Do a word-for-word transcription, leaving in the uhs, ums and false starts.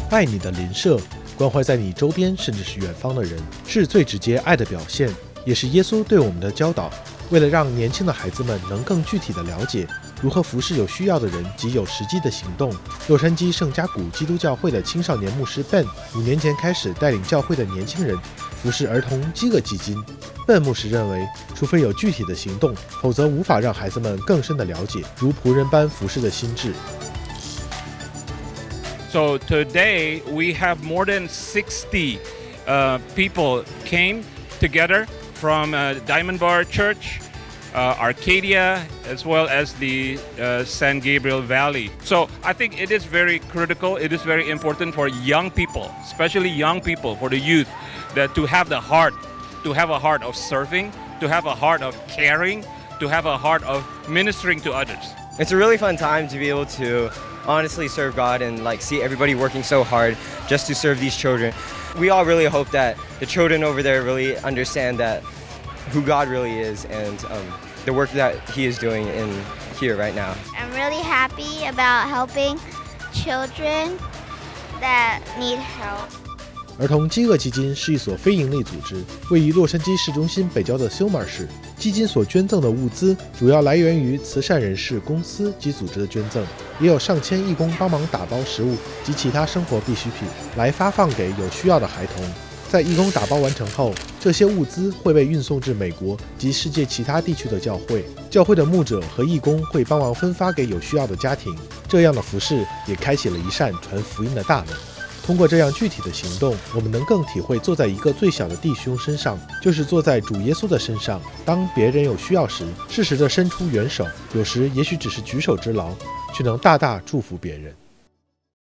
爱你的邻舍，关怀在你周边甚至是远方的人，是最直接爱的表现，也是耶稣对我们的教导。为了让年轻的孩子们能更具体的了解如何服侍有需要的人及有实际的行动，洛杉矶圣家谷基督教会的青少年牧师 Ben 五年前开始带领教会的年轻人服侍儿童饥饿基金。Ben 牧师认为，除非有具体的行动，否则无法让孩子们更深的了解如仆人般服侍的心智。 So today we have more than sixty uh, people came together from uh, Diamond Bar Church, uh, Arcadia, as well as the uh, San Gabriel Valley. So I think it is very critical, it is very important for young people, especially young people, for the youth, that to have the heart, to have a heart of serving, to have a heart of caring, to have a heart of ministering to others. It's a really fun time to be able to honestly serve God and like see everybody working so hard just to serve these children. We all really hope that the children over there really understand that who God really is and um, the work that He is doing in here right now. I'm really happy about helping children that need help. 儿童饥饿基金是一所非营利组织，位于洛杉矶市中心北郊的休马市。基金所捐赠的物资主要来源于慈善人士、公司及组织的捐赠，也有上千义工帮忙打包食物及其他生活必需品，来发放给有需要的孩童。在义工打包完成后，这些物资会被运送至美国及世界其他地区的教会，教会的牧者和义工会帮忙分发给有需要的家庭。这样的服事也开启了一扇传福音的大门。通过这样具体的行动，我们能更体会坐在一个最小的弟兄身上，就是坐在主耶稣的身上。当别人有需要时，适时地伸出援手，有时也许只是举手之劳，却能大大祝福别人。